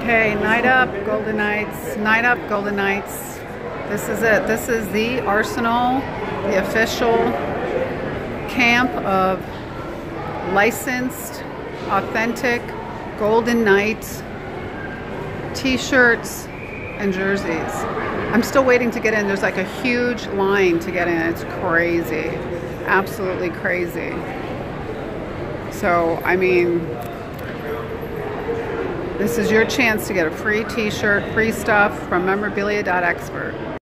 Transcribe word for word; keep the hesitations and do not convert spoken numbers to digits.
Okay, Night Up, Golden Knights, Night Up, Golden Knights. This is it. This is the Arsenal, the official camp of licensed, authentic Golden Knights t-shirts and jerseys. I'm still waiting to get in. There's like a huge line to get in. It's crazy. Absolutely crazy. So, I mean, this is your chance to get a free t-shirt, free stuff from memorabilia dot expert.